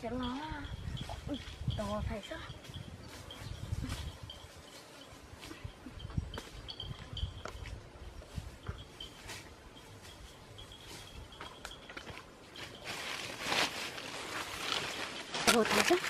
sẽ nó to phải sao to phải sao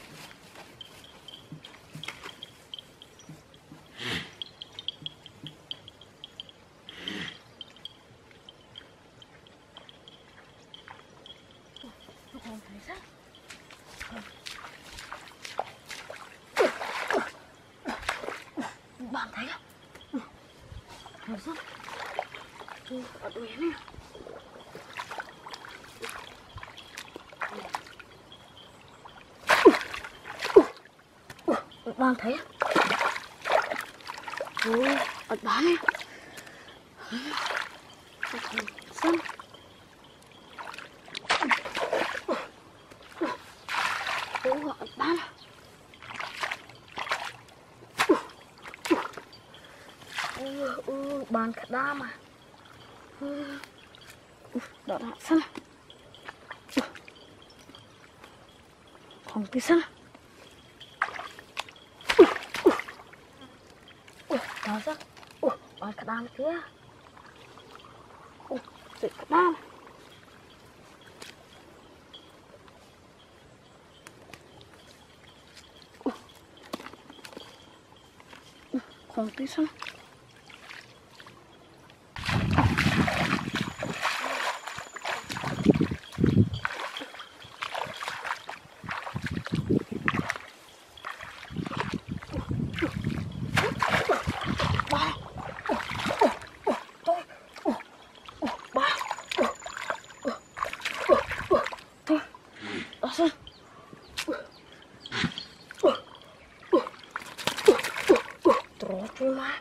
bạn thấy không? Thấy sao? Ở đuôi em bạn thấy không? Ở bán em xem ở bán bàn khá đa mà đó là sân không cái sân đó sao bàn khá đa mà kia sự khá đa không cái sân mà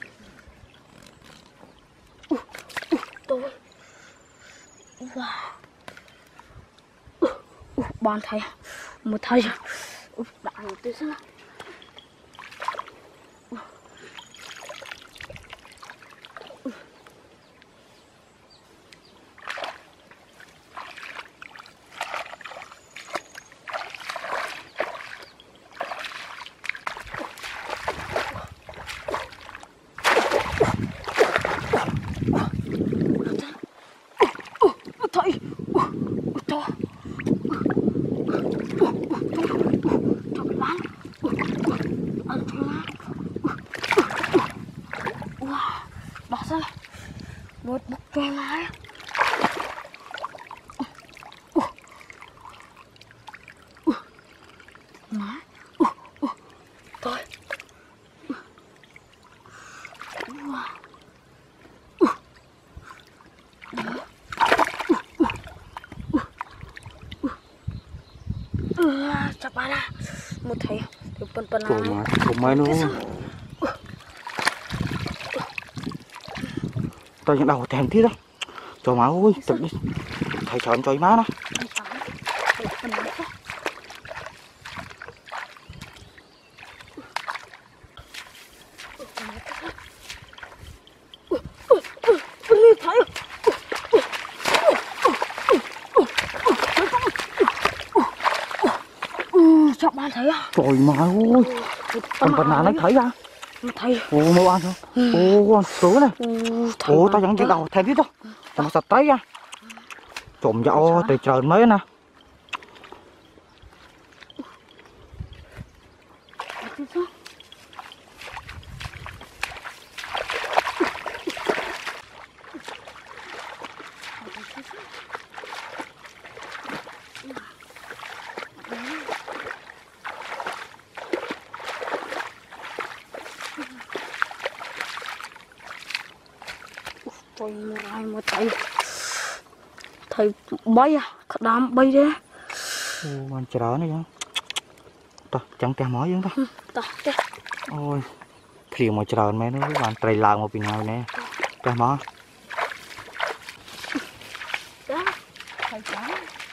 tôi wow bạn thấy một thấy đã một tí sao thấy to cho cái bán ăn thua wow đó sao một bọc tre lái má thôi wow chả ba na một thấy phần mà không mấy nữa tao những đầu thèm thiết đó cho má ơi tự đi thầy chọn cho má nó thấy chọc bạn thấy à? Trời má ơi phần nào nó thấy ra thấy mua ăn không con sứa này tao vẫn chỉ đầu thèm thiết đó tao nó sạch tay ra trộm dạo từ trời mới nè tôi một thầy bay à đám bay đấy bạn chờ này không tao chẳng kèm mỏi chứ tao ôi phiền mà chờ mẹ nó bạn trầy lại một bình nào nè kèm mỏi đó thầy chán